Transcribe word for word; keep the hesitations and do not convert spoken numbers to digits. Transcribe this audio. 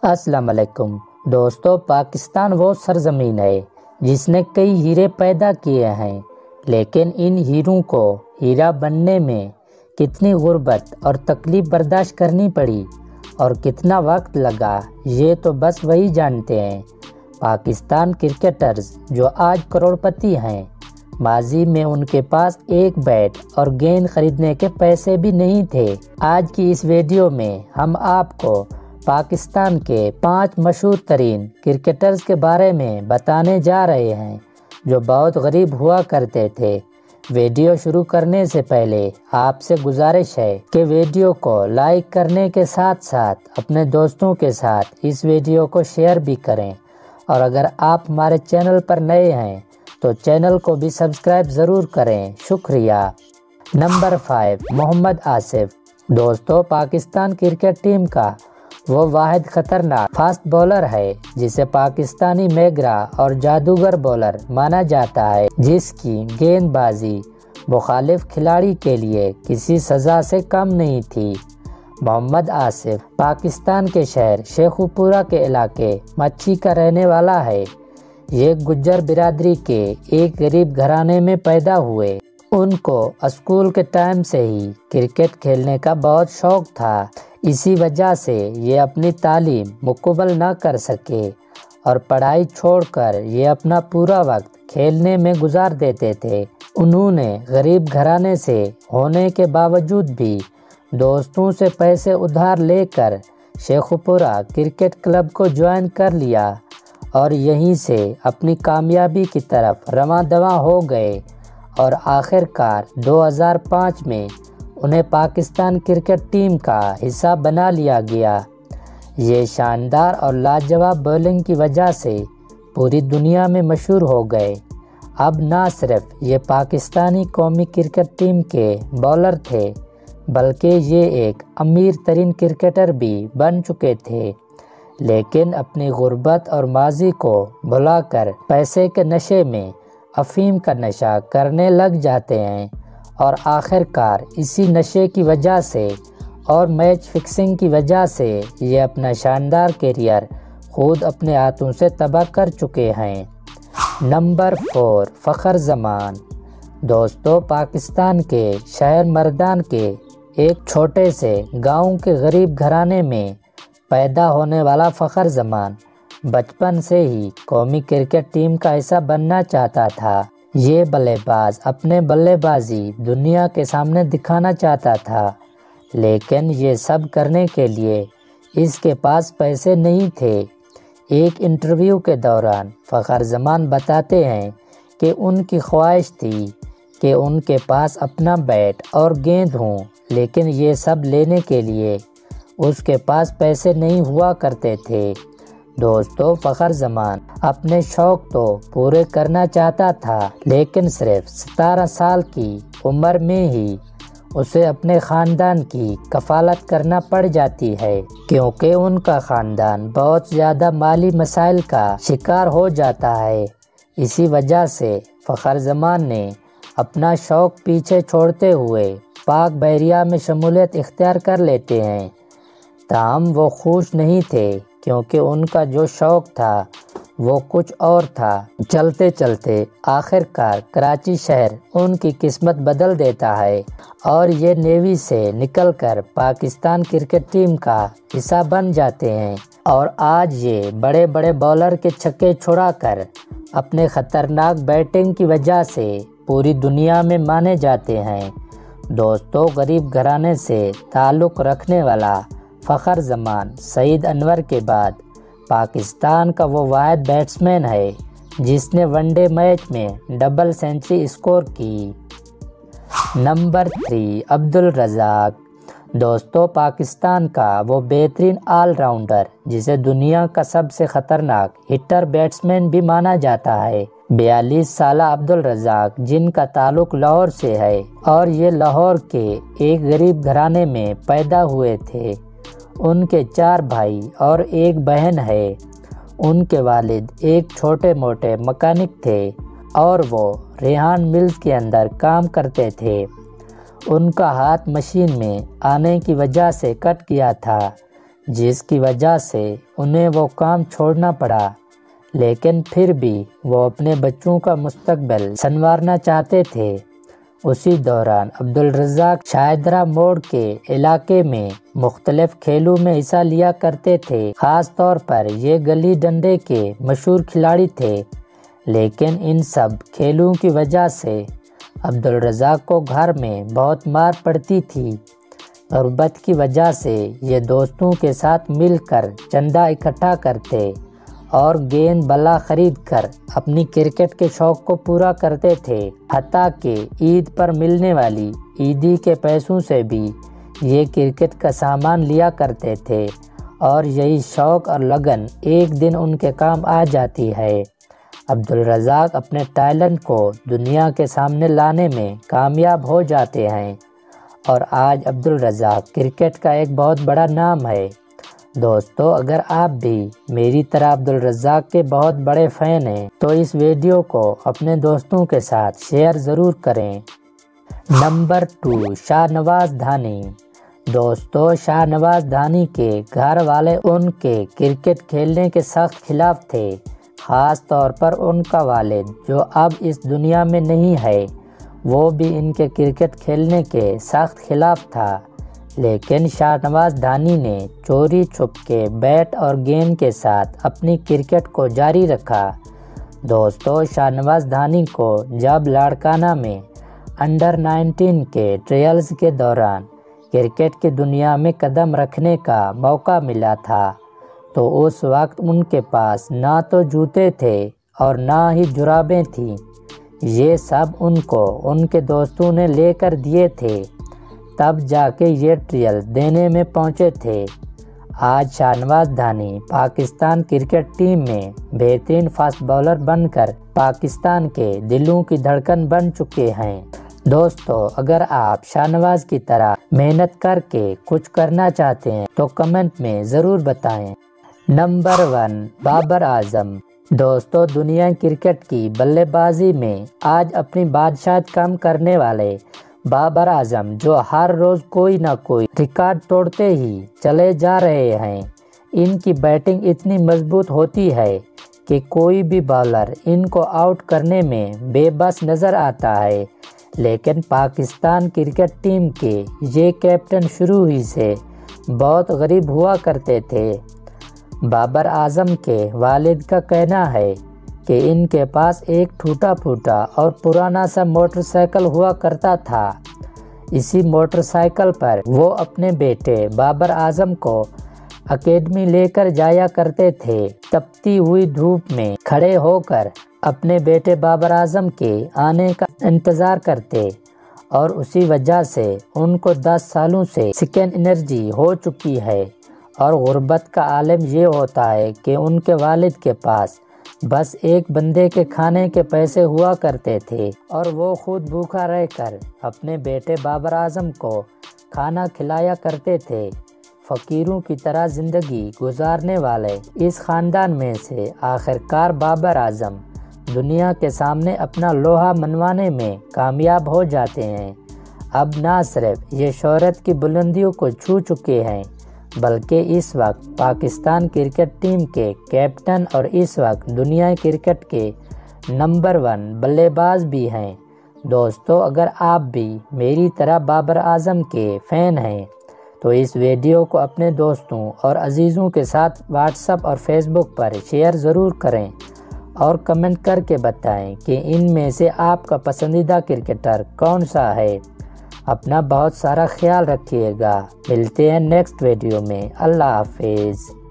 السلام علیکم دوستو، پاکستان وہ سرزمین ہے جس نے کئی ہیرے پیدا کیے ہیں، لیکن ان ہیروں کو ہیرا بننے میں کتنی غربت اور تکلیف برداشت کرنی پڑی اور کتنا وقت لگا، یہ تو بس وہی جانتے ہیں۔ پاکستان کرکٹرز جو آج کروڑپتی ہیں، ماضی میں ان کے پاس ایک بیٹ اور گیند خریدنے کے پیسے بھی نہیں تھے۔ آج کی اس ویڈیو میں ہم آپ کو پاکستان کے پانچ مشہور ترین کرکٹرز کے بارے میں بتانے جا رہے ہیں جو بہت غریب ہوا کرتے تھے۔ ویڈیو شروع کرنے سے پہلے آپ سے گزارش ہے کہ ویڈیو کو لائک کرنے کے ساتھ ساتھ اپنے دوستوں کے ساتھ اس ویڈیو کو شیئر بھی کریں، اور اگر آپ ہمارے چینل پر نئے ہیں تو چینل کو بھی سبسکرائب ضرور کریں۔ شکریہ۔ Number five, Muhammad Asif. دوستو، پاکستان کرکٹ ٹیم کا وہ واحد خطرناک فاسٹ بولر ہے جسے پاکستانی میگرا اور جادوگر بولر مانا جاتا ہے، جس کی گیند بازی مخالف کھلاڑی کے لیے کسی سزا سے کم نہیں تھی۔ محمد آصف پاکستان کے شہر شیخوپورہ کے علاقے مچھی کا رہنے والا ہے۔ یہ گجر برادری کے ایک غریب گھرانے میں پیدا ہوئے۔ ان کو اسکول کے ٹائم سے ہی کرکٹ کھیلنے کا بہت شوق تھا، اسی وجہ سے یہ اپنی تعلیم مکمل نہ کر سکے اور پڑھائی چھوڑ کر یہ اپنا پورا وقت کھیلنے میں گزار دیتے تھے۔ انہوں نے غریب گھرانے سے ہونے کے باوجود بھی دوستوں سے پیسے ادھار لے کر شیخوپورہ کرکٹ کلب کو جوائن کر لیا اور یہیں سے اپنی کامیابی کی طرف رواں دواں ہو گئے، اور آخر کار دو ہزار پانچ میں انہیں پاکستان کرکٹ ٹیم کا حصہ بنا لیا گیا۔ یہ شاندار اور لاجواب بولنگ کی وجہ سے پوری دنیا میں مشہور ہو گئے۔ اب نہ صرف یہ پاکستانی قومی کرکٹ ٹیم کے بولر تھے بلکہ یہ ایک امیر ترین کرکٹر بھی بن چکے تھے، لیکن اپنی غربت اور ماضی کو بھلا کر پیسے کے نشے میں افیم کا نشہ کرنے لگ جاتے ہیں، اور آخر کار اسی نشے کی وجہ سے اور میچ فکسنگ کی وجہ سے یہ اپنا شاندار کیریئر خود اپنے ہاتھوں سے تباہ کر چکے ہیں۔ نمبر فور، فخر زمان۔ دوستو، پاکستان کے شہر مردان کے ایک چھوٹے سے گاؤں کے غریب گھرانے میں پیدا ہونے والا فخر زمان بچپن سے ہی قومی کرکٹ ٹیم کا حصہ بننا چاہتا تھا۔ یہ بلے باز اپنے بلے بازی دنیا کے سامنے دکھانا چاہتا تھا، لیکن یہ سب کرنے کے لیے اس کے پاس پیسے نہیں تھے۔ ایک انٹرویو کے دوران فخر زمان بتاتے ہیں کہ ان کی خواہش تھی کہ ان کے پاس اپنا بیٹ اور گیند ہوں، لیکن یہ سب لینے کے لیے اس کے پاس پیسے نہیں ہوا کرتے تھے۔ دوستو، فخر زمان اپنے شوق تو پورے کرنا چاہتا تھا، لیکن صرف ستارہ سال کی عمر میں ہی اسے اپنے خاندان کی کفالت کرنا پڑ جاتی ہے، کیونکہ ان کا خاندان بہت زیادہ مالی مسائل کا شکار ہو جاتا ہے۔ اسی وجہ سے فخر زمان نے اپنا شوق پیچھے چھوڑتے ہوئے پاک بحریہ میں شمولیت اختیار کر لیتے ہیں۔ تاہم وہ خوش نہیں تھے، کیونکہ ان کا جو شوق تھا وہ کچھ اور تھا۔ چلتے چلتے آخر کار کراچی شہر ان کی قسمت بدل دیتا ہے اور یہ نیوی سے نکل کر پاکستان کرکٹ ٹیم کا حصہ بن جاتے ہیں، اور آج یہ بڑے بڑے بولر کے چھکے چھڑا کر اپنے خطرناک بیٹنگ کی وجہ سے پوری دنیا میں مانے جاتے ہیں۔ دوستو، غریب گھرانے سے تعلق رکھنے والا فخر زمان سعید انور کے بعد پاکستان کا وہ واحد بیٹسمین ہے جس نے ون ڈے میچ میں ڈبل سینچری اسکور کی۔ Number three, Abdul Razzaq. دوستو، پاکستان کا وہ بہترین آل راؤنڈر جسے دنیا کا سب سے خطرناک ہٹر بیٹسمین بھی مانا جاتا ہے، بیالیس سالہ عبدالرزاق، جن کا تعلق لاہور سے ہے اور یہ لاہور کے ایک غریب گھرانے میں پیدا ہوئے تھے۔ ان کے چار بھائی اور ایک بہن ہے۔ ان کے والد ایک چھوٹے موٹے مکینک تھے اور وہ ریحان ملز کے اندر کام کرتے تھے۔ ان کا ہاتھ مشین میں آنے کی وجہ سے کٹ گیا تھا، جس کی وجہ سے انہیں وہ کام چھوڑنا پڑا، لیکن پھر بھی وہ اپنے بچوں کا مستقبل سنوارنا چاہتے تھے۔ اسی دوران عبدالرزاق شاہدرہ موڑ کے علاقے میں مختلف کھیلوں میں حصہ لیا کرتے تھے، خاص طور پر یہ گلی ڈنڈے کے مشہور کھلاڑی تھے، لیکن ان سب کھیلوں کی وجہ سے عبدالرزاق کو گھر میں بہت مار پڑتی تھی۔ غربت کی وجہ سے یہ دوستوں کے ساتھ مل کر چندہ اکٹھا کرتے اور گیند بلا خرید کر اپنی کرکٹ کے شوق کو پورا کرتے تھے، حتیٰ کہ عید پر ملنے والی عیدی کے پیسوں سے بھی یہ کرکٹ کا سامان لیا کرتے تھے، اور یہی شوق اور لگن ایک دن ان کے کام آ جاتی ہے۔ عبدالرزاق اپنے ٹیلنٹ کو دنیا کے سامنے لانے میں کامیاب ہو جاتے ہیں، اور آج عبدالرزاق کرکٹ کا ایک بہت بڑا نام ہے۔ دوستو، اگر آپ بھی میری طرح عبدالرزاق کے بہت بڑے فین ہیں تو اس ویڈیو کو اپنے دوستوں کے ساتھ شیئر ضرور کریں۔ Number two, Shah Nawaz Dhani. دوستو، شاہ نواز دھانی کے گھر والے ان کے کرکٹ کھیلنے کے سخت خلاف تھے، خاص طور پر ان کا والد جو اب اس دنیا میں نہیں ہے، وہ بھی ان کے کرکٹ کھیلنے کے سخت خلاف تھا، لیکن شاہ نواز دھانی نے چوری چھپ کے بیٹ اور گیند کے ساتھ اپنی کرکٹ کو جاری رکھا۔ دوستو، شاہ نواز دھانی کو جب لاڑکانہ میں انڈر نائنٹین کے ٹرائلز کے دوران کرکٹ کی دنیا میں قدم رکھنے کا موقع ملا تھا تو اس وقت ان کے پاس نہ تو جوتے تھے اور نہ ہی جرابیں تھیں، یہ سب ان کو ان کے دوستوں نے لے کر دیے تھے، تب جا کے یہ ٹرائل دینے میں پہنچے تھے۔ آج شاہ نواز دھانی پاکستان کرکٹ ٹیم میں بہترین فاسٹ بولر بن کر پاکستان کے دلوں کی دھڑکن بن چکے ہیں۔ دوستو، اگر آپ شاہ نواز کی طرح محنت کر کے کچھ کرنا چاہتے ہیں تو کمنٹ میں ضرور بتائیں۔ Number one, Babar Azam. دوستو، دنیا کرکٹ کی بلے بازی میں آج اپنی بادشاہت کم کرنے والے بابر اعظم جو ہر روز کوئی نہ کوئی ریکارڈ توڑتے ہی چلے جا رہے ہیں، ان کی بیٹنگ اتنی مضبوط ہوتی ہے کہ کوئی بھی بالر ان کو آؤٹ کرنے میں بے بس نظر آتا ہے، لیکن پاکستان کرکٹ ٹیم کے یہ کیپٹن شروع ہی سے بہت غریب ہوا کرتے تھے۔ بابر اعظم کے والد کا کہنا ہے کہ ان کے پاس ایک ٹوٹا پھوٹا اور پرانا سا موٹر سائیکل ہوا کرتا تھا، اسی موٹر سائیکل پر وہ اپنے بیٹے بابر اعظم کو اکیڈمی لے کر جایا کرتے تھے، تپتی ہوئی دھوپ میں کھڑے ہو کر اپنے بیٹے بابر اعظم کے آنے کا انتظار کرتے، اور اسی وجہ سے ان کو دس سالوں سے سکن انرجی ہو چکی ہے، اور غربت کا عالم یہ ہوتا ہے کہ ان کے والد کے پاس بس ایک بندے کے کھانے کے پیسے ہوا کرتے تھے، اور وہ خود بھوکا رہ کر اپنے بیٹے بابر اعظم کو کھانا کھلایا کرتے تھے۔ فقیروں کی طرح زندگی گزارنے والے اس خاندان میں سے آخرکار بابر اعظم دنیا کے سامنے اپنا لوہا منوانے میں کامیاب ہو جاتے ہیں۔ اب نہ صرف یہ شہرت کی بلندیوں کو چھو چکے ہیں، بلکہ اس وقت پاکستان کرکٹ ٹیم کے کیپٹن اور اس وقت دنیا کرکٹ کے نمبر ون بلے باز بھی ہیں۔ دوستو، اگر آپ بھی میری طرح بابر اعظم کے فین ہیں تو اس ویڈیو کو اپنے دوستوں اور عزیزوں کے ساتھ واٹس ایپ اور فیس بک پر شیئر ضرور کریں، اور کمنٹ کر کے بتائیں کہ ان میں سے آپ کا پسندیدہ کرکٹر کون سا ہے۔ اپنا بہت سارا خیال رکھیے گا، ملتے ہیں نیکسٹ ویڈیو میں۔ اللہ حافظ۔